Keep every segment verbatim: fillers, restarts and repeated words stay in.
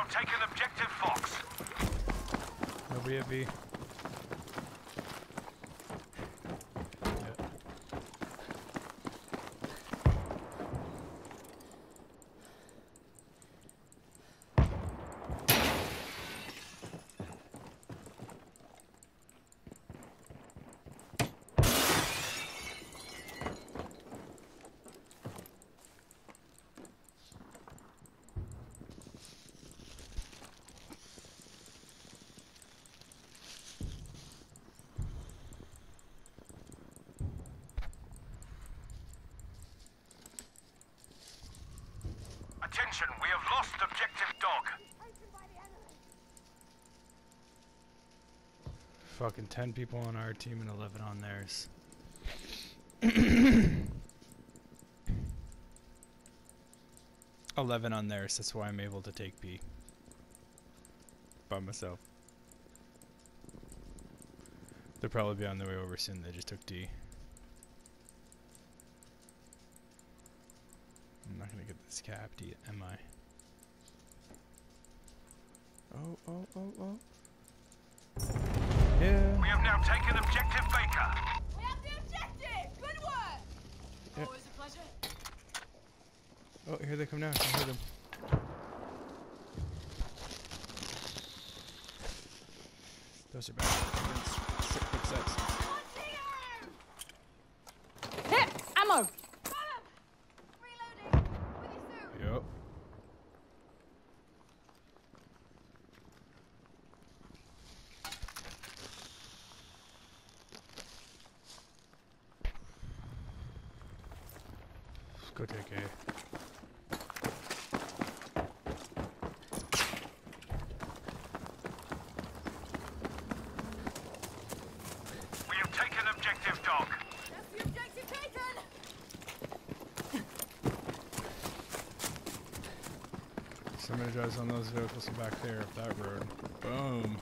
taken objective Fox. Nobody at B. Attention, we have lost objective dog. Fucking ten people on our team and eleven on theirs. eleven on theirs, that's why I'm able to take B. By myself. They'll probably be on their way over soon, they just took D. I'm not gonna get this capped yet, am I? Oh, oh, oh, oh. Yeah. We have now taken objective Baker. We have the objective! Good work! Yep. Always a pleasure. Oh, here they come now. I can hear them. Those are bad. Six, six, six. Hit! Ammo! Got him! Reloading! With you soon! Yup. Go take A. We have taken objective dog. That's the objective taken! Somebody drives on those vehicles back there up that road. Boom.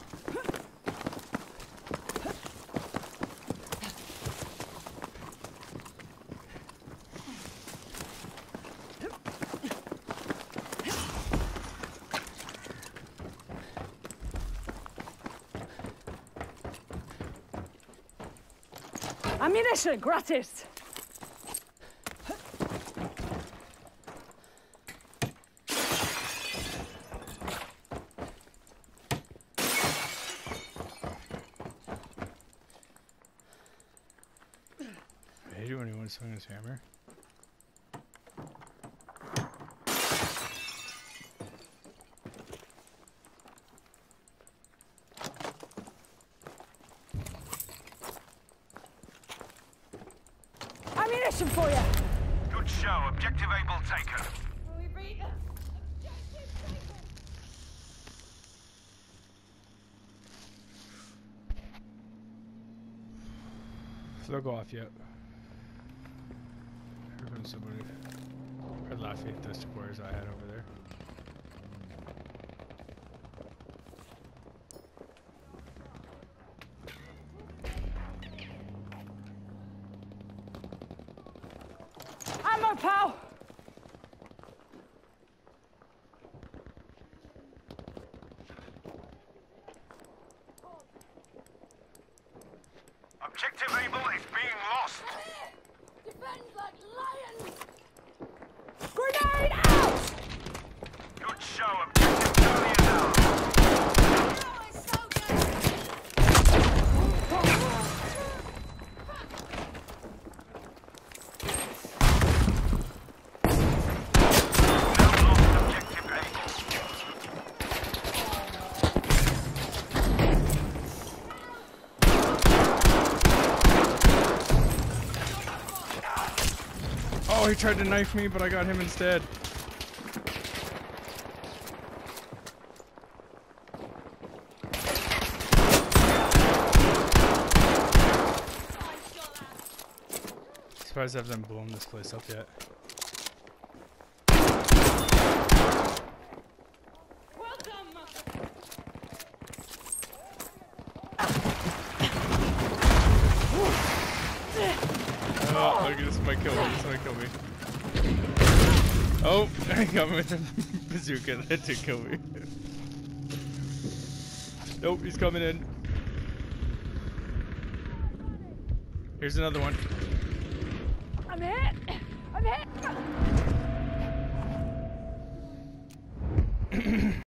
Ammunition, gratis! I hate it when he wants to swing his hammer. Ammunition for you! Good show. Objective able taken. We beat objective taken! So they'll go off yet. Here comes somebody. Red Laffy, those two boys I had over there. Ammo, pal! Objective able is being lost. Defend like lions! Grenade out! Good show. Objective Charlie is out. Oh, it's so good! Now lost objective able. Oh, he tried to knife me, but I got him instead. Surprised I haven't blown this place up yet. Welcome! Oh, look, this might kill me. This might kill me. Oh, I got me with the bazooka. That did kill me. Nope, he's coming in. Here's another one. I'm hit. I'm hit.